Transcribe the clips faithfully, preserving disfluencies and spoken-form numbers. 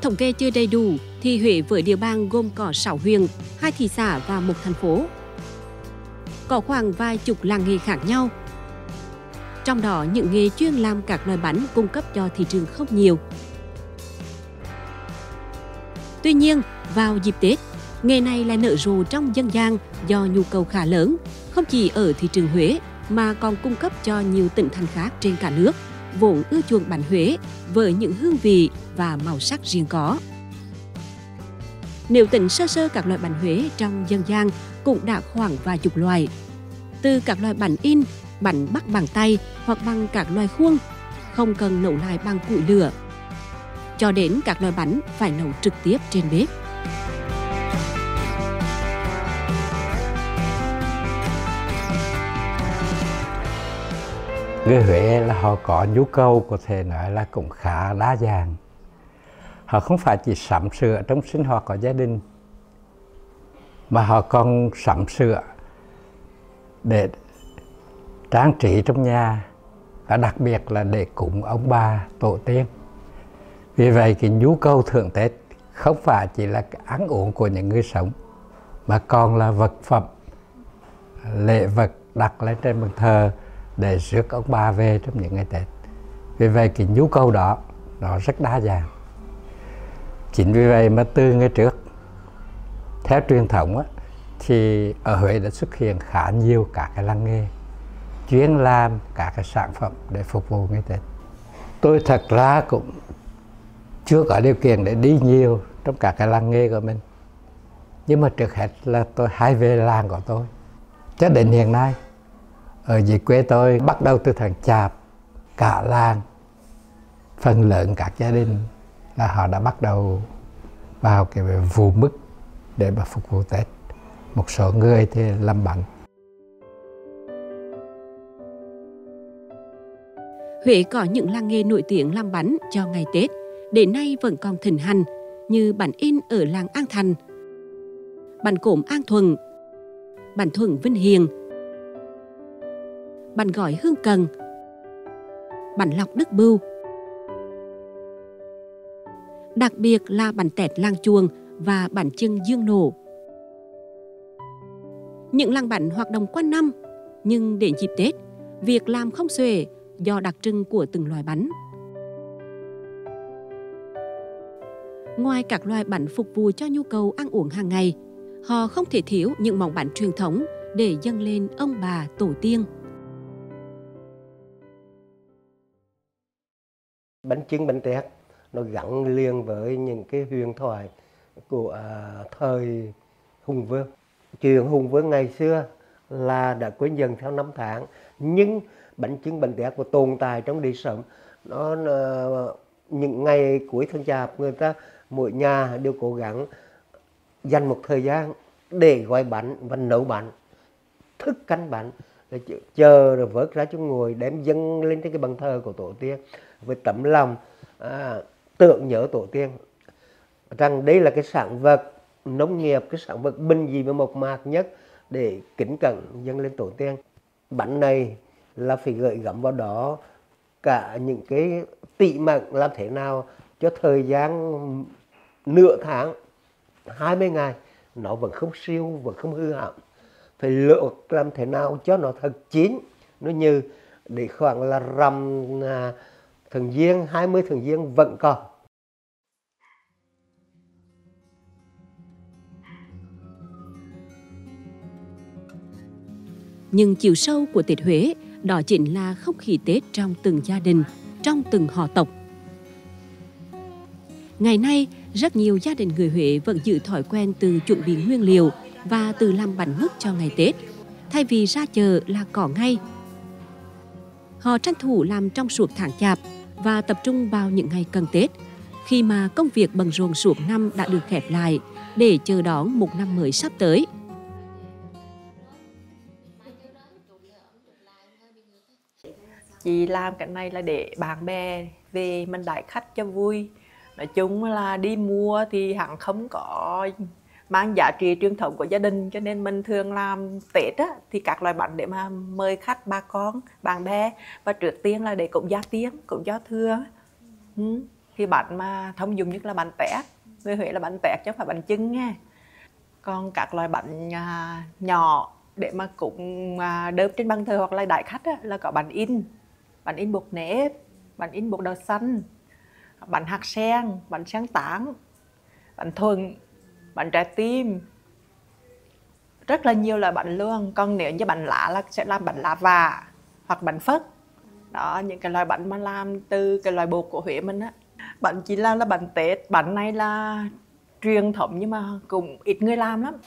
thống kê chưa đầy đủ thì Huế với địa bàn gồm có sáu huyện, hai thị xã và một thành phố. Có khoảng vài chục làng nghề khác nhau. Trong đó những nghề chuyên làm các loại bánh cung cấp cho thị trường không nhiều. Tuy nhiên, vào dịp Tết, nghề này lại nở rộ trong dân gian do nhu cầu khá lớn, không chỉ ở thị trường Huế mà còn cung cấp cho nhiều tỉnh thành khác trên cả nước, vốn ưa chuộng bánh Huế với những hương vị và màu sắc riêng có. Nếu tính sơ sơ các loại bánh Huế trong dân gian cũng đã khoảng vài chục loại. Từ các loại bánh in, bánh bắt bằng tay hoặc bằng các loại khuôn, không cần nấu lại bằng củi lửa, cho đến các loại bánh phải nấu trực tiếp trên bếp. Người Huế là họ có nhu cầu có thể nói là cũng khá đa dạng. Họ không phải chỉ sắm sửa trong sinh hoạt của gia đình, mà họ còn sắm sửa để trang trí trong nhà, và đặc biệt là để cúng ông bà tổ tiên. Vì vậy cái nhu cầu thưởng Tết không phải chỉ là cái ăn uống của những người sống, mà còn là vật phẩm, lễ vật đặt lên trên bàn thờ để rước ông bà về trong những ngày Tết. Vì vậy cái nhu cầu đó nó rất đa dạng. Chính vì vậy mà từ ngày trước, theo truyền thống á, thì ở Huế đã xuất hiện khá nhiều các cái làng nghề chuyên làm các cái sản phẩm để phục vụ ngày Tết. Tôi thật ra cũng chưa có điều kiện để đi nhiều trong các cái làng nghề của mình. Nhưng mà trước hết là tôi hay về làng của tôi. Cho đến hiện nay, ở dưới quê tôi bắt đầu từ tháng Chạp, cả làng, phần lớn các gia đình là họ đã bắt đầu vào cái vụ mứt để mà phục vụ Tết. Một số người thì làm bánh. Huế có những làng nghề nổi tiếng làm bánh cho ngày Tết, đến nay vẫn còn thịnh hành, như bánh in ở làng An Thành, bánh cốm An Thuận, bánh Thuận Vinh Hiền, bánh gói Hương Cần, bánh lọc Đức Bưu. Đặc biệt là bánh tét Làng Chuồng và bánh chưng Dương Nổ. Những làng bánh hoạt động quanh năm, nhưng đến dịp Tết, việc làm không xuể do đặc trưng của từng loại bánh. Ngoài các loại bánh phục vụ cho nhu cầu ăn uống hàng ngày, họ không thể thiếu những món bánh truyền thống để dâng lên ông bà tổ tiên. Bánh chưng, bánh tét nó gắn liền với những cái huyền thoại của thời Hùng Vương. Chuyện Hùng Vương ngày xưa là đã quên dần theo năm tháng, nhưng bánh chưng, bánh tét của tồn tại trong đời sống. Nó, nó những ngày cuối tháng Chạp, người ta mỗi nhà đều cố gắng dành một thời gian để gói bánh và nấu bánh, thức canh bánh, rồi chờ rồi vớt ra cho ngồi đem dâng lên trên cái bàn thờ của tổ tiên với tấm lòng à, tưởng nhớ tổ tiên rằng đây là cái sản vật nông nghiệp, cái sản vật bình dị và mộc mạc nhất để kính cẩn dâng lên tổ tiên. Bánh này là phải gợi gắm vào đó cả những cái tỉ mẩn làm thế nào cho thời gian nửa tháng, hai mươi ngày nó vẫn không siêu, vẫn không hư hỏng. Phải luộc làm thế nào cho nó thật chín, nó như để khoảng là rằm à, thường Giêng, hai mươi thường Giêng vẫn còn. Nhưng chiều sâu của Tết Huế đó chính là không khí Tết trong từng gia đình, trong từng họ tộc. Ngày nay, rất nhiều gia đình người Huế vẫn giữ thói quen từ chuẩn bị nguyên liệu và từ làm bánh mứt cho ngày Tết, thay vì ra chợ là có ngay. Họ tranh thủ làm trong suốt tháng Chạp và tập trung vào những ngày cần Tết, khi mà công việc bận rộn suốt năm đã được khép lại để chờ đón một năm mới sắp tới. Chị làm cái này là để bạn bè về mình đãi khách cho vui. Nói chung là đi mua thì hẳn không có mang giá trị truyền thống của gia đình, cho nên mình thường làm Tết á, thì các loại bánh để mà mời khách, bà con, bạn bè, và trước tiên là để cúng gia tiên, cúng giao thừa. Ừ. Thì bánh mà thông dụng nhất là bánh tét, người Huế là bánh tét chứ không phải bánh chưng nha. Còn các loại bánh à, nhỏ để mà cúng à, đơm trên bàn thờ hoặc là đãi khách á, là có bánh in, bánh in bột nếp, bánh in bột đậu xanh, bánh hạt sen, bánh sen tảng, bánh thuần, bánh trái tim, rất là nhiều loại bánh luôn. Còn nếu như bánh lá là sẽ làm bánh lá vả hoặc bánh phất. Đó, những cái loại bánh mà làm từ cái loại bột của Huế mình á. Bánh chỉ làm là bánh Tết, bánh này là truyền thống nhưng mà cũng ít người làm lắm.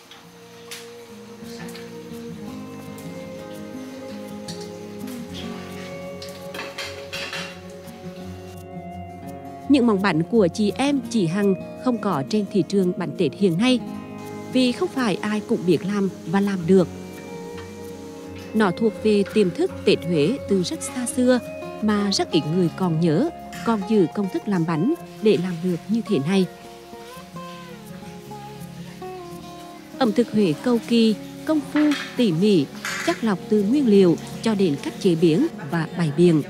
Những món bánh của chị em, chị Hằng không có trên thị trường bánh Tết hiện nay, vì không phải ai cũng biết làm và làm được. Nó thuộc về tiềm thức Tết Huế từ rất xa xưa mà rất ít người còn nhớ, còn giữ công thức làm bánh để làm được như thế này. Ẩm thực Huế cầu kỳ, công phu, tỉ mỉ, chắc lọc từ nguyên liệu cho đến cách chế biến và bày biện.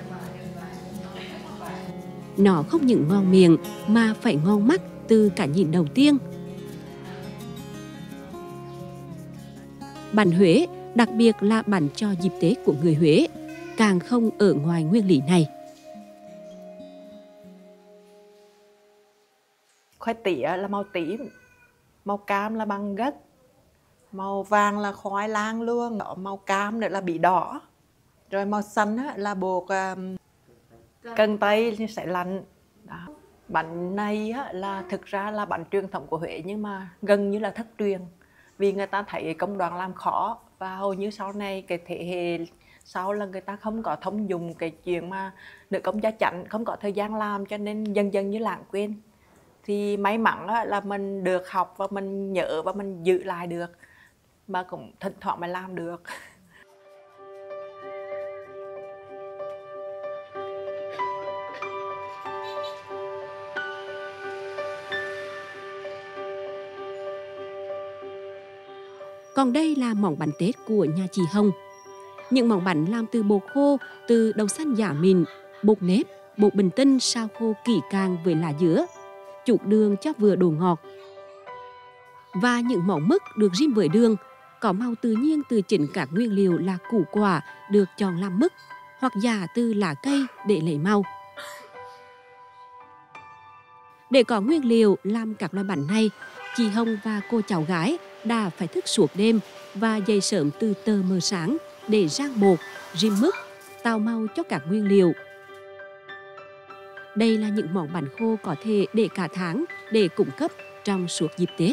Nó không những ngon miệng mà phải ngon mắt từ cả nhìn đầu tiên. Bánh Huế, đặc biệt là bánh cho dịp Tết của người Huế, càng không ở ngoài nguyên lý này. Khoai tía là màu tím, màu cam là bằng gấc, màu vàng là khoai lang luôn, màu cam nữa là bí đỏ, rồi màu xanh là bột um, cần tây sẽ lạnh. Đó. Bánh này á, là thực ra là bánh truyền thống của Huế nhưng mà gần như là thất truyền, vì người ta thấy công đoạn làm khó và hầu như sau này cái thế hệ sau là người ta không có thông dụng cái chuyện mà nữ công gia chánh, không có thời gian làm cho nên dần dần như lãng quên. Thì may mắn á, là mình được học và mình nhớ và mình giữ lại được, mà cũng thỉnh thoảng mới làm được. Còn đây là món bánh Tết của nhà chị Hồng. Những món bánh làm từ bột khô, từ đậu xanh giả mịn, bột nếp, bột bình tinh sao khô kỹ càng với lá dứa, chút đường cho vừa độ ngọt. Và những món mứt được rim với đường, có màu tự nhiên từ chính các nguyên liệu là củ quả được chọn làm mứt, hoặc giả từ lá cây để lấy màu. Để có nguyên liệu làm các loại bánh này, chị Hồng và cô cháu gái đã phải thức suốt đêm và dậy sớm từ tờ mờ sáng để rang bột, rim mứt, tạo màu cho các nguyên liệu. Đây là những món bánh khô có thể để cả tháng để cung cấp trong suốt dịp Tết.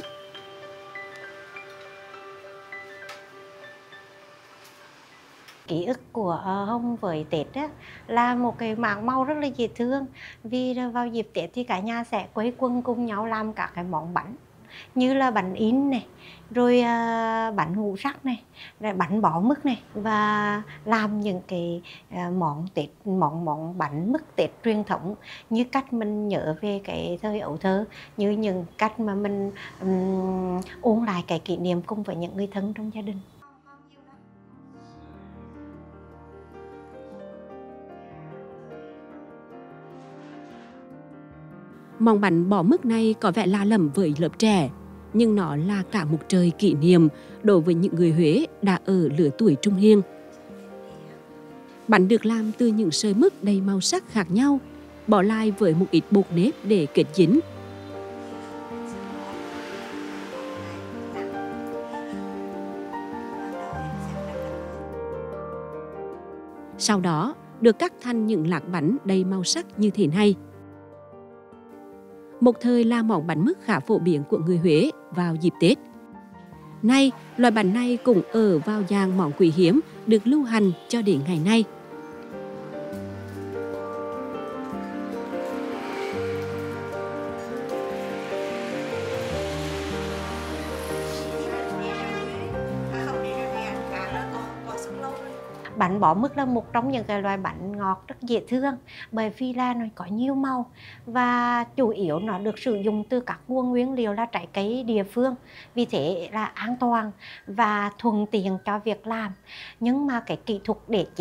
Ký ức của Hồng với Tết á, là một cái mảng màu rất là dễ thương. Vì vào dịp Tết thì cả nhà sẽ quây quần cùng nhau làm các cái món bánh, như là bánh in này, rồi uh, bánh ngũ sắc này, rồi bánh bó mứt này, và làm những cái uh, món Tết, món món bánh mứt Tết truyền thống như cách mình nhớ về cái thời ấu thơ, như những cách mà mình um, ôn lại cái kỷ niệm cùng với những người thân trong gia đình. Món bánh bò mứt này có vẻ lạ lẫm với lớp trẻ, nhưng nó là cả một trời kỷ niệm đối với những người Huế đã ở lứa tuổi trung niên. Bánh được làm từ những sợi mứt đầy màu sắc khác nhau, bỏ lại với một ít bột nếp để kết dính. Sau đó được cắt thành những lát bánh đầy màu sắc như thế này. Một thời là món bánh mứt khá phổ biến của người Huế vào dịp Tết. Nay, loại bánh này cũng ở vào dạng món quý hiếm được lưu hành cho đến ngày nay. Bánh bó mứt là một trong những cái loại bánh ngọt rất dễ thương, bởi vì là nó có nhiều màu và chủ yếu nó được sử dụng từ các nguồn nguyên liệu là trái cây địa phương, vì thế là an toàn và thuận tiện cho việc làm. Nhưng mà cái kỹ thuật để chế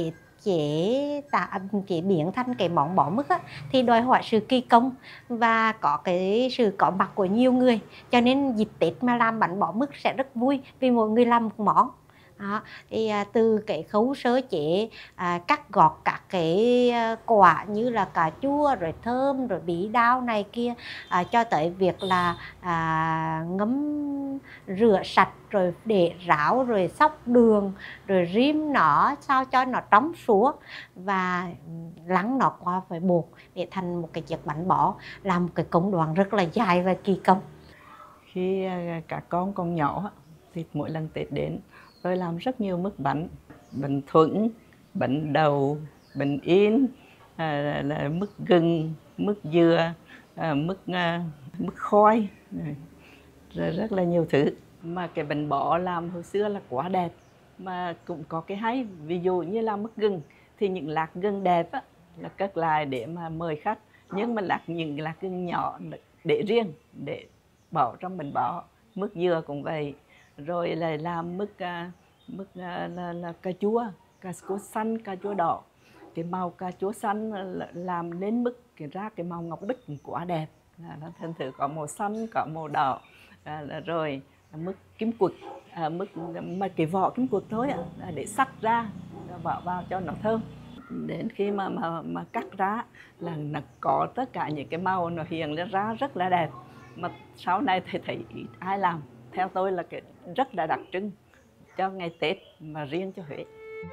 chế tạo chế biến thành cái món bò mứt á, thì đòi hỏi sự kỳ công và có cái sự có mặt của nhiều người, cho nên dịp Tết mà làm bánh bò mứt sẽ rất vui vì mỗi người làm một món. Đó, thì à, từ cái khâu sơ chế, à, cắt gọt các cái quả như là cà chua rồi thơm rồi bí đao này kia, à, cho tới việc là à, ngấm rửa sạch rồi để ráo rồi xóc đường rồi rim nó sao cho nó trong suốt và lắng nó qua với bột để thành một cái chiếc bánh bò, làm một cái công đoạn rất là dài và kỳ công. Khi các con còn nhỏ thì mỗi lần Tết đến tôi làm rất nhiều mứt bánh, bánh thuẫn, bánh đậu, bánh in, à, là mứt gừng, mứt dừa, à, mứt à, mứt khoai, rồi rất là nhiều thứ. Mà cái bánh bò làm hồi xưa là quá đẹp, mà cũng có cái hay, ví dụ như là mứt gừng thì những lát gừng đẹp á, là cất lại để mà mời khách, nhưng mà lát những lát gừng nhỏ để riêng để bỏ trong bánh bò. Mứt dừa cũng vậy, rồi lại làm mứt uh, mứt uh, là, là cà chua, cà chua xanh, cà chua đỏ. Cái màu cà chua xanh làm nên mứt cái ra cái màu ngọc bích quá đẹp, nó thành thử có màu xanh, có màu đỏ. À, rồi mứt kim quật, à, mứt mà cái vỏ kim quật thôi à, để sắc ra bỏ vào cho nó thơm. Đến khi mà mà mà cắt ra là nó có tất cả những cái màu nó hiện lên ra rất là đẹp, mà sau này thì thấy ít ai làm. Theo tôi là cái rất là đặc trưng cho ngày Tết mà riêng cho Huế.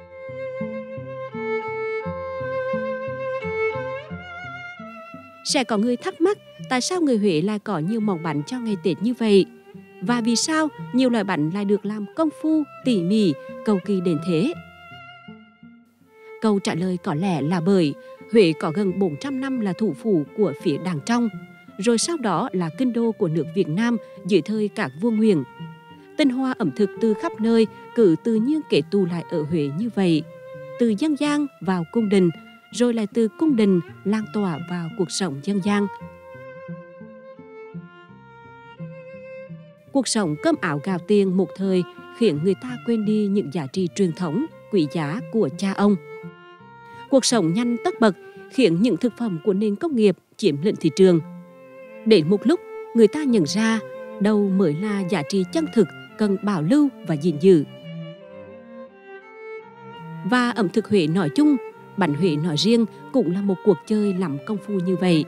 Sẽ có người thắc mắc tại sao người Huế lại có nhiều món bánh cho ngày Tết như vậy? Và vì sao nhiều loại bánh lại được làm công phu, tỉ mỉ, cầu kỳ đến thế? Câu trả lời có lẽ là bởi Huế có gần bốn trăm năm là thủ phủ của phía Đàng Trong, rồi sau đó là kinh đô của nước Việt Nam dưới thời các vua Nguyễn. Tinh hoa ẩm thực từ khắp nơi cứ tự nhiên kết tụ lại ở Huế như vậy, từ dân gian vào cung đình, rồi lại từ cung đình lan tỏa vào cuộc sống dân gian. Cuộc sống cơm áo gạo tiền một thời khiến người ta quên đi những giá trị truyền thống quý giá của cha ông. Cuộc sống nhanh tất bật khiến những thực phẩm của nền công nghiệp chiếm lĩnh thị trường. Đến một lúc, người ta nhận ra đâu mới là giá trị chân thực cần bảo lưu và gìn giữ. Và ẩm thực Huế nói chung, bánh Huế nói riêng cũng là một cuộc chơi lắm công phu như vậy.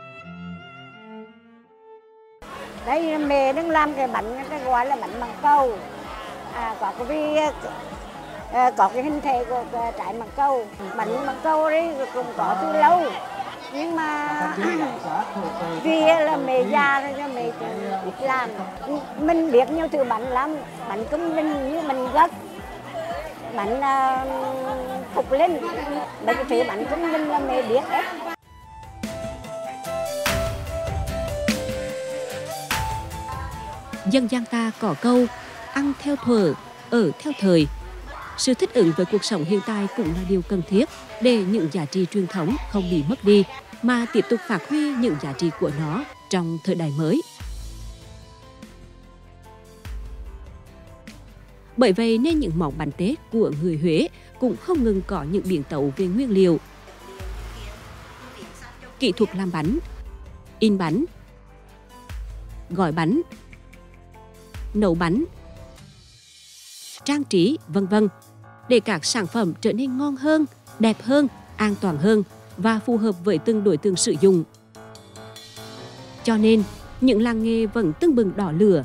Đây mẹ đang làm cái bánh cái gọi là bánh măng câu, à, có cái à, có cái hình thể của trái măng câu. Bánh măng câu đấy cũng có từ lâu, nhưng mà vì là mẹ già rồi cho mẹ ít làm. Mình biết nhiều thứ bánh lắm, bánh cơm linh như bánh gấc, bánh uh, phục linh, mấy cái thứ bánh cơm linh là mẹ biết hết. Dân gian ta có câu ăn theo thuở, ở theo thời. Sự thích ứng với cuộc sống hiện tại cũng là điều cần thiết để những giá trị truyền thống không bị mất đi, mà tiếp tục phát huy những giá trị của nó trong thời đại mới. Bởi vậy nên những món bánh Tết của người Huế cũng không ngừng có những biến tấu về nguyên liệu, kỹ thuật làm bánh, in bánh, gói bánh, nấu bánh, trang trí, vân vân, để các sản phẩm trở nên ngon hơn, đẹp hơn, an toàn hơn và phù hợp với từng đối tượng sử dụng. Cho nên, những làng nghề vẫn tưng bừng đỏ lửa.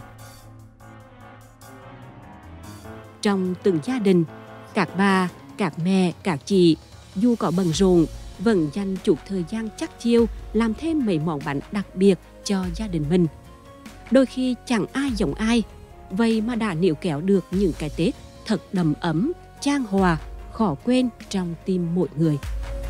Trong từng gia đình, các bà, các mẹ, các chị, dù có bận rộn, vẫn dành chút thời gian chắc chiêu làm thêm mấy món bánh đặc biệt cho gia đình mình. Đôi khi chẳng ai giống ai, vậy mà đã níu kéo được những cái Tết thật đầm ấm, chan hòa, khó quên trong tim mỗi người.